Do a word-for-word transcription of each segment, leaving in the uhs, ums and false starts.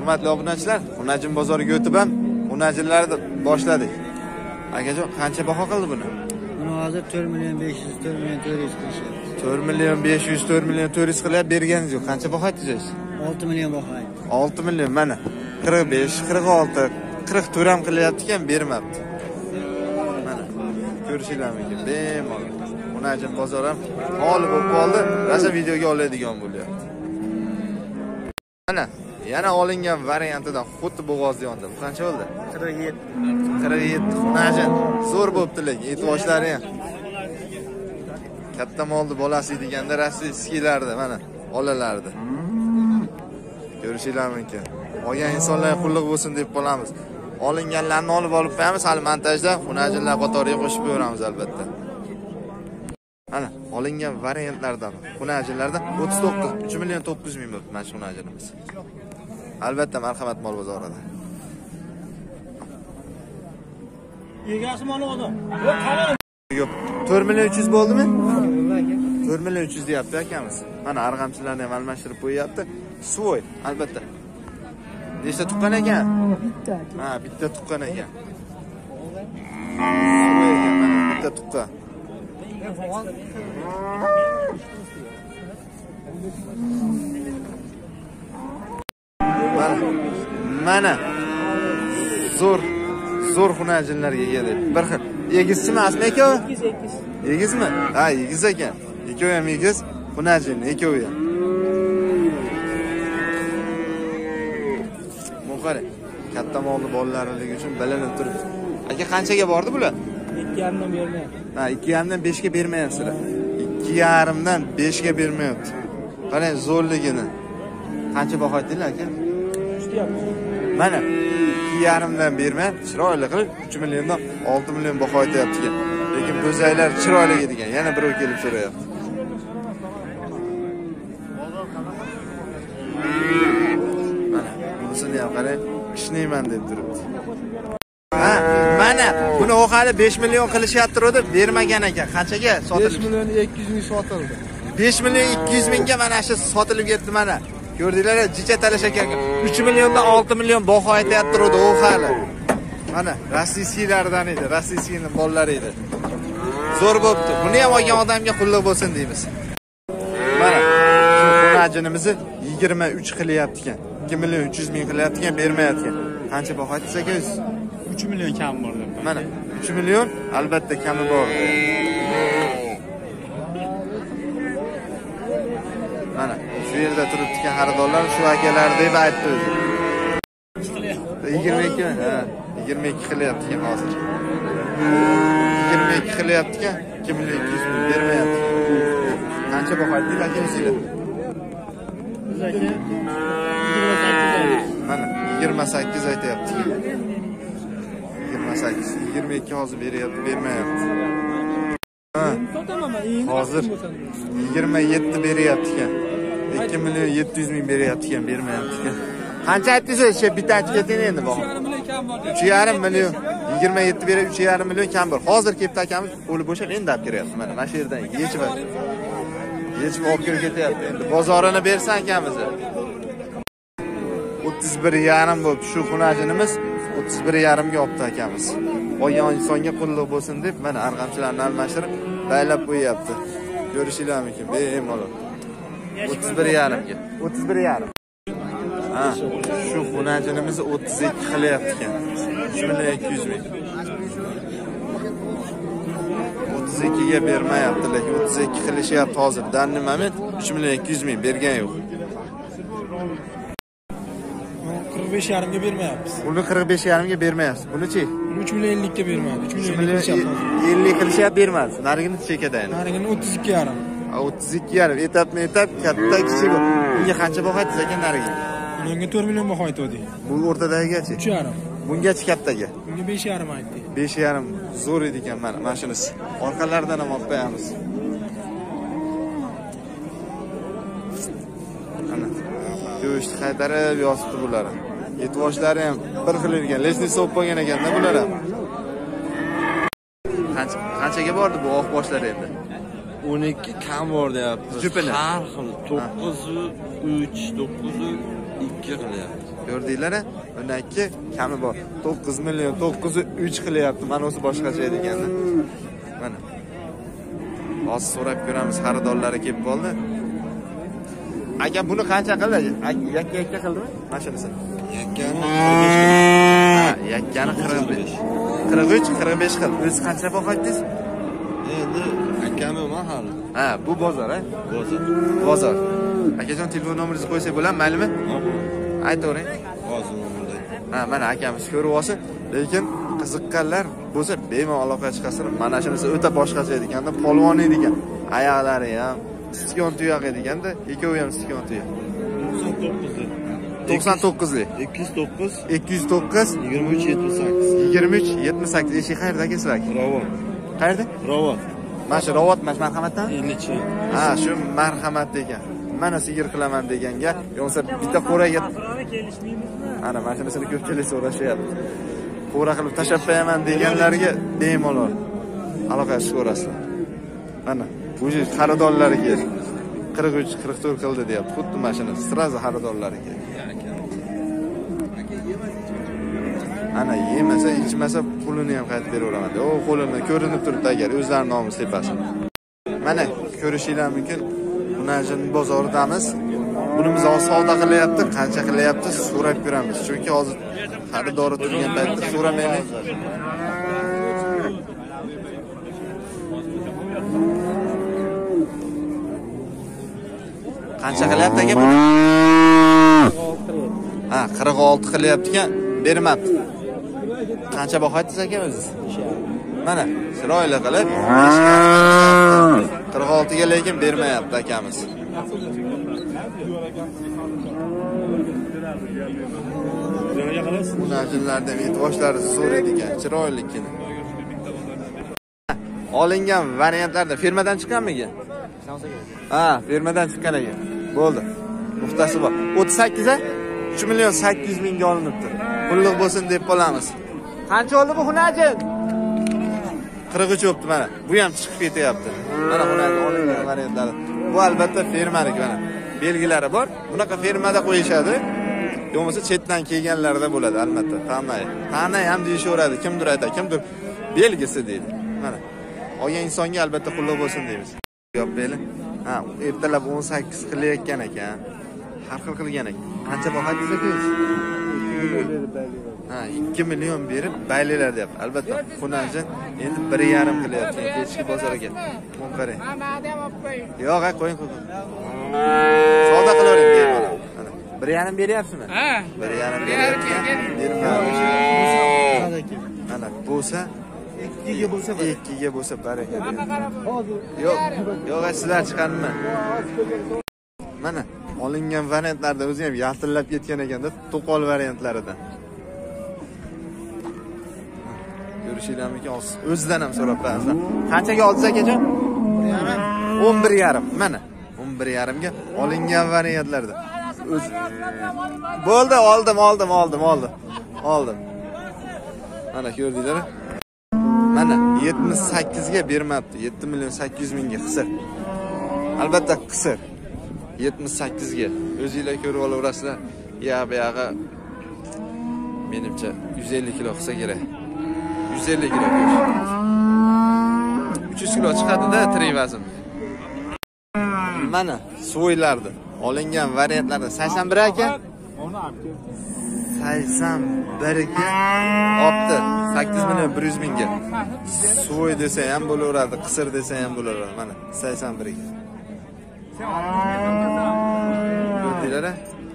Hurmatli obunachilar, Hunajin bozoriga o'tib ham hunajinlarni boshladik. Akajon, qancha baho qildi buni? Buni hozir to'rt million besh yuz, to'rt million to'rt yuz qilishyapti. to'rt million besh yuz, to'rt million to'rt yuz qilib berganingiz yo'q. Qancha baho aytdingiz? olti million baho aytdi. olti million mana. qirq besh, qirq olti, qirq to'rt ham qilyapti ekan, bermabdi. Mana. Ko'rishinglar mumkin. Bemalol. Hunajin bozor ham holi bo'lib qoldi. Rasm videoga oladigan bo'lyapti. Mana, yana olingan variantidan xuddi bo'g'oz yondi. Bu qancha bo'ldi? qirq yetti. qirq yetti. Hunajin zo'r bo'pti lekin, e'tiboshlari ham. Katta molni bolasi deganda rossiyskilarda mana olalardi. Ko'rishinglar mumkin. Olgan insonlarga qulluq bo'lsin deb qolamiz. Olinganlarni olib olib qo'yamiz, hali montajda hunajinlar qatoriga qo'shib qo'yamiz albatta. Mana olingan variantlardan hunajinlarda o'ttiz to'qqiz, uch million to'qqiz yuz ming bo'libdi mana shu hunajinimiz. Albatta marhamat mol bozorida. Egasi mol o'zi. Yo'q, to'rt million uch yuz bo'ldimi? to'rt million uch yuz deyapti akamiz. Mana arg'amchilarni ham almashtirib qo'yapti. Svoy, albatta. Nechta tuqqan ekan? Bitta. Ha, bitta tuqqan ekan. Svoy ekan, mana bitta tuqqan. Mana, mana zo'r, zo'r hunajinlarga keldi. Bir xil. Egizchimi asli ekan? Egiz, egiz. Egizmi? Ha, egiz ekan. Ikkovi ham egiz, hunajin, ikkovi ham. Muqara, katta molni bolalarligi uchun bilinib turibdi. Aka qanchaga bordi bular? ikki yarim dan bermayapti. Ha, ikki yarim dan besh ga bermayapsizlar. ikki yarim dan besh ga bermayapti. Qarang zo'rligini. Qancha baho aytdinglar aka? uch deyapti. Mana ikki yarim dan bermayapti, chiroyli qilib uch milliondan olti million baho aytayapti ekan. Lekin bo'zaylar chiroyli degan, yana birov kelib so'rayapti. Mana bunisini ham qarang, ishnayman deb turibdi. Ha, mana buni u hali besh million qilishyapti edi, bermagan ekan. Qanchaga sotildi? besh million ikki yuz ming sotildi. besh million ikki yuz mingga mana shu sotilib ketdi mana. Ko'rdinglar, jicha talashak ekan. uch milliondan olti million baho aytayapti edi u hali. Mana rossiyskilardan edi, rossiyskining bolalari edi. Zo'r bo'pti. Buni ham olgan odamga qulluq bo'lsin deymiz. Mana hunajinimizni yigirma uch qilyapti ekan. ikki million uch yuz ming qilyapti ekan, bermayapti ekan. Qancha baho aytsangiz? uch million kam bor deb. Mana uch million albatta kami bor. Mana shu yerda turibdi xaridorlar shu akalar deb aytdi o'zi. yigirma ikki, ha, yigirma ikki qilyapti ekan hozir. yigirma ikki qilyapti ekan, ikki million ikki yuz ming bermayapti. Qancha baho aytdingiz aka o'zingizlar? Mana yigirma sakkiz aytayapti. yigirma sakkiz, yigirma ikki hozir beryapti, bermayapti. Ha. Hozir yigirma yetti beryapti ekan. ikki million yetti yuz ming beryapti ekan, bermayapti ekan. Qancha aytdingiz? Shu bittachi keting endi bu. uch yarim million. yigirma yetti berib uch yarim million kam bor. Hozir kelibdi akamiz, qo'li bo'shab endi olib kiryapti. Mana mana shu yerdan yechib yechib olib kirib ketyapti endi. Bozorini bersan akamiz. o'ttiz bir yarim bo'ldi shu hunajinimiz. o'ttiz bir yarim ga olibdi akamiz. Olgan insonga qulluq bo'lsin deb mana arg'amchilarni almashtirib baylab qo'yapti. Ko'rishinglar mumkin, bemalol. o'ttiz bir yarim ga. o'ttiz bir yarim. Ha, shu hunajinimizni o'ttiz ikki qilyapti ekan. uch million ikki yuz ming. o'ttiz ikki ga bermayapti, lekin o'ttiz ikki qilishyapti hozir. Danni moment uch million ikki yuz ming bergan yo'q. qirq besh yarim ga bermayapmiz. Buni qirq besh yarim ga bermayapsiz. Buni-chi? uch million ellik ga bermayapti. uch million ellik qilishyapti, bermadi. Narigini chekada endi. Narigini o'ttiz ikki yarim. o'ttiz ikki yarim, etapni etap, katta kichik. Bunga qancha baho aytdingiz ekan nariga? Bunga to'rt million baho aytdik. Bu o'rtadagigachi? uch yarim. Bungachi kattaga? Bunga besh yarim aytdik. besh yarim zo'r edi ekan mana, mana shunisi. Orqalaridan ham olib qo'yamiz. Ana. Go'sht qaytarib yotibdi bular. E'tiboshlari ham bir xil ekan, lesni sop bo'lgan ekanda bular ham. Qancha qanchaga bordi bu oq boshlar endi? o'n ikki kam bor deyapti. Jupini. Har xil to'qqiz uch, to'qqiz ikki qilyapti. Gördinglar-a? Bundan ikki kami bor. to'qqiz million to'qqiz yuz uch qilyapti. Mana o'zi boshqacha edi ekanda. Mana. Hozir so'rab ko'ramiz, xaridorlari kelib qoldi. Aka buni qancha qildi? Yakka-yakka qildimi? Mashinasi. Yakkani Ha, yakkani qirq besh. qirq uch, qirq besh qil. O'zi qancha boqaysiz? endi akami mahali. Ha, bu bozor, ha? Bozor. Bozor. Akajon telefon nomeringizni qo'ysak bo'ladimi, maylimi? Aytavering. Hozir nomerda. Ha, mana akamiz ko'rib olsa, lekin qiziqqanlar bo'lsa bemalol aloqa chiqarsin. Mana shunisi o'ta boshqacha edi ekanda, polvon edi ekan. Oyoqlari ham stikon tuyoq edi ekanda, ikkovi ham stikon tuyoq. to'qson to'qqizlik. ikki yuz to'qqiz ikki yuz to'qqiz yigirma uch yetmish sakkiz. yigirma uch yetmish sakkiz. Eshik qayerda kesrak? Ravot. Qayerda? Ravot. Mana shu Ravot mas marhamatdan? ellik. Ha, shu marhamat degan. Mana sigir qilaman deganga, yo'qsa bitta qo'raga ana mana shunasini ko'pchilik so'rashyapti. Qo'ra qilib tashab qo'yaman deganlarga bemalol aloqa ko'rasizlar. Mana bu xaridorlarga qirq uch qirq to'rt qildi deyapti. Xuddi mashina sirazi xaridorlariga. Ana yemasa, ichmasa pulini ham qaytib beraveraman. O qo'lini ko'rinib turibdi agar o'zlarining nomusi tepasin. Mana ko'rishinglar mumkin. Bunajin bozoridamiz. Bunimiz hozir savdo qilyapti, qancha qilyapti so'rab ko'ramiz. Chunki hozir xaridori turgan paytda so'ramaylik. Qancha qilyapti aka bu? Ha, qirq olti qilyapti ekan, bermabdi. Qancha boqaysiz aka o'zingiz? Mana, chiroyli qilib qirq olti ga lekin bermayapti akamiz. Bunajinlardan e'tiborlari zo'r edi ekan, chiroylikini. Olingan variantlarda firmadan chiqqanmi ekan? Ha, firmadan chiqqan ekan. Bo'ldi. Nuqtasi bor. o'ttiz sakkiz a uch million sakkiz yuz mingga olinibdi. Pulliq bo'lsin deb qolamiz. Qancha oldi bu xunajin? qirq uch o'pti mana. Bu ham chiqib ketyapti. Mana xunajin olingan variantlari. Bu albatta firmaniki mana. Belgilari bor. Bunaqa firmada qo'yishadi. Yo'qsa chetdan kelganlarda bo'ladi albatta. Tanay. Tanay ham deyishaveradi. Kimdir aytadi, kimdir belgisi deydi. Mana. Olgan insonga albatta qulluq bo'lsin deymiz. Yo'q beli. Ha, ertalab o'n sakkiz qilayotgan ekan. Har xil qilgan ekan. Qancha boqaysiz aka? Ha, ikki million berib baylilar deyapti. Albatta, xunajin endi bir yarim qilyapti. Kechki bozorga. Qo'ng qarang. Yo'q, ha, qo'ying, qo'ying. Savdo qilavering bemalol. Mana, bir yarim beryapsizmi? Ha. bir yarim beryapti. Mana, bo'lsa ikkiga bo'lsa, ikkiga bo'lsa baraka. Yo'q, yo'q, sizlar chiqarmi? Mana olingan variantlarda o'zi ham yaltillab ketgan ekanda, to'qol variantlaridan. Ko'rishinglar mumkin, o'zidan ham so'rab qo'yamiz. Qanchaga oldingiz akajon? o'n bir yarim. Mana o'n bir yarim ga olingan variantlarda. O'zi bo'ldi, oldim, oldim, oldim, oldim. Oldim. Mana ko'rdinglar? Mana yetmish sakkiz ga bermabdi. yetti million sakkiz yuz mingga qisir. Albatta qisir. yetmish sakkiz ga. O'zingizlar ko'rib olaverasizlar. Ya bu yoqqa menimcha yuz ellik kilo qilsa kerak. yuz ellik kilo go'sht. uch yuz kilo chiqadi-da tirik vazn. Mana so'ylardi. Olingan variantlarda sakson bir aka. sakson bir ga opti. sakkiz million bir yuz mingga. So'y desa ham bo'laveradi, qisir desa ham bo'laveradi. Mana sakson bir ga. Ko'rdinglar-a?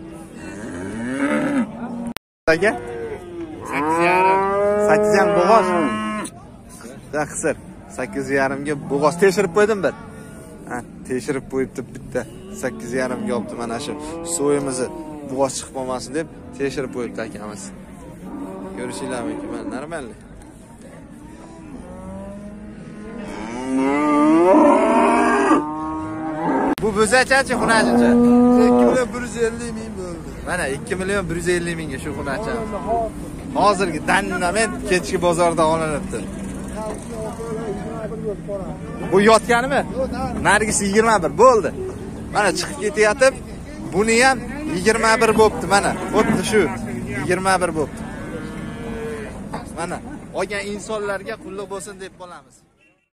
Aka? sakkiz yarim. sakkiz yarim bo'g'oz. Da qisir. sakkiz yarim ga bo'g'oz teshirib qo'ydim bir. Ha, teshirib qo'yibdi bitta. sakkiz yarim ga olibdi mana shu so'yimizni bo'g'oz chiqib qolmasin deb teshirib qo'yibdi akamiz. Ko'rishinglar mumkin, mana normalniy. Bu bo'zachachi xunajincha? ikki million bir yuz ellik ming bo'ldi. Mana ikki million bir yuz ellik mingga shu xunacha. Hozirgi dandament kechki bozorda olinibdi. Bu yotganimi? Nargisi yigirma bir bo'ldi. Mana chiqib ketayotib, buni ham yigirma bir bo'pti mana. Xuddi shu. yigirma bir bo'pti. Mana olgan insonlarga qulluq bo'lsin deb qolamiz.